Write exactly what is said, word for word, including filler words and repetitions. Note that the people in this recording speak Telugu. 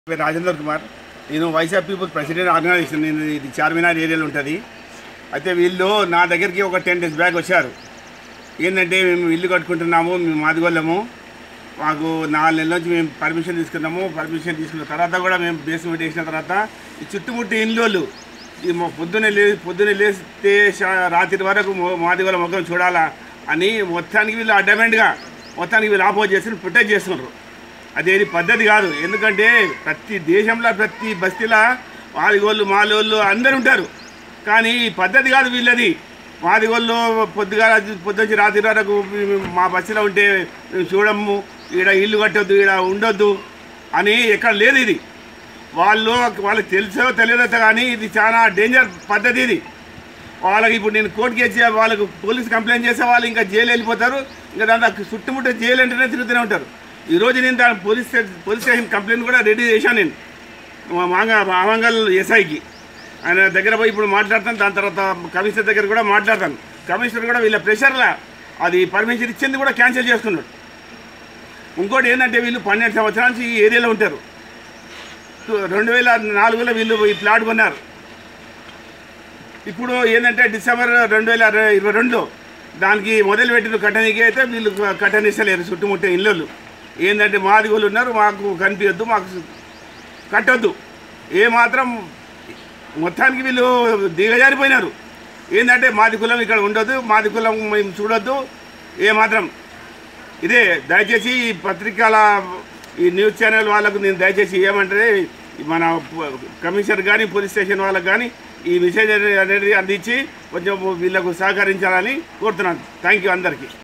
రాజేంద్ర కుమార్ నేను vice of people president organization నేను ఇది చార్మినార్ ఏరియాలో ఉంటుంది. అయితే వీళ్ళు నా దగ్గరికి ఒక టెన్ డేస్ బ్యాక్ వచ్చారు. ఏంటంటే మేము ఇల్లు కట్టుకుంటున్నాము, మేము మాదిగోళ్ళము, మాకు నాలుగు నెలల నుంచి మేము పర్మిషన్ తీసుకున్నాము. పర్మిషన్ తీసుకున్న తర్వాత కూడా మేము బేస్మెంట్ వేసిన తర్వాత ఈ చుట్టుముట్టి ఇల్లు ఈ పొద్దున్నే లే పొద్దున్నే లేస్తే రాత్రి వరకు మాదిగోళ్ళ ముఖం చూడాలా అని మొత్తానికి వీళ్ళు అడ్డమెంట్గా మొత్తానికి వీళ్ళు ఆపోజ్ చేసి ప్రొటెక్ట్ చేస్తున్నారు. అదేది పద్ధతి కాదు. ఎందుకంటే ప్రతి దేశంలో ప్రతి బస్తీలో మాదిగోళ్ళు మాలోళ్ళు అందరు ఉంటారు, కానీ ఈ పద్ధతి కాదు వీళ్ళది. మాదిగోళ్ళు పొద్దుగా పొద్దుంచి రాత్రి వరకు మా బస్తీలో ఉంటే మేము చూడము, ఈడ ఇల్లు కట్టొద్దు, ఈడ ఉండొద్దు అని ఎక్కడ లేదు. ఇది వాళ్ళు వాళ్ళకి తెలుసో తెలియదో కానీ ఇది చాలా డేంజర్ పద్ధతి. ఇది వాళ్ళకి ఇప్పుడు నేను కోర్టుకి వచ్చి వాళ్ళకు పోలీస్ కంప్లైంట్ చేస్తే వాళ్ళు ఇంకా జైలు వెళ్ళిపోతారు. ఇంకా దాంట్లో చుట్టుముట్ట జైలు అంటేనే తిరుగుతూనే ఉంటారు. ఈరోజు నేను దాని పోలీస్ పోలీస్ స్టేషన్ కంప్లైంట్ కూడా రెడీ చేశాను. నేను మాంగ అమనగల ఎస్ఐకి ఆయన దగ్గర పోయి ఇప్పుడు మాట్లాడతాను. దాని తర్వాత కమిషనర్ దగ్గర కూడా మాట్లాడతాను. కమిషనర్ కూడా వీళ్ళ ప్రెషర్లా అది పర్మిషన్ ఇచ్చింది కూడా క్యాన్సిల్ చేస్తున్నాడు. ఇంకోటి ఏంటంటే వీళ్ళు పన్నెండు సంవత్సరాల నుంచి ఈ ఏరియాలో ఉంటారు. రెండు వేల నాలుగులో వీళ్ళు ఈ ప్లాట్ కొన్నారు. ఇప్పుడు ఏంటంటే డిసెంబర్ రెండు వేల ఇరవై రెండులో దానికి మొదలు పెట్టిన కట్టనికి అయితే వీళ్ళు కట్టనిస్తలేరు. చుట్టుముట్టే ఇళ్ళు ఏంటంటే మాదిగోళ్ళు ఉన్నారు, మాకు కనిపించద్దు, మాకు కట్టొద్దు. ఏమాత్రం మొత్తానికి వీళ్ళు దిగజారిపోయినారు. ఏంటంటే మాది కులం ఇక్కడ ఉండొద్దు, మాది కులం మేము చూడొద్దు ఏమాత్రం. ఇదే దయచేసి ఈ పత్రికల ఈ న్యూస్ ఛానల్ వాళ్ళకు నేను దయచేసి ఏమంటే మన కమిషనర్ కానీ పోలీస్ స్టేషన్ వాళ్ళకు కానీ ఈ మెసేజ్ అనేది అందించి కొంచెం వీళ్ళకు సహకరించాలని కోరుతున్నాను. థ్యాంక్ యూ అందరికీ.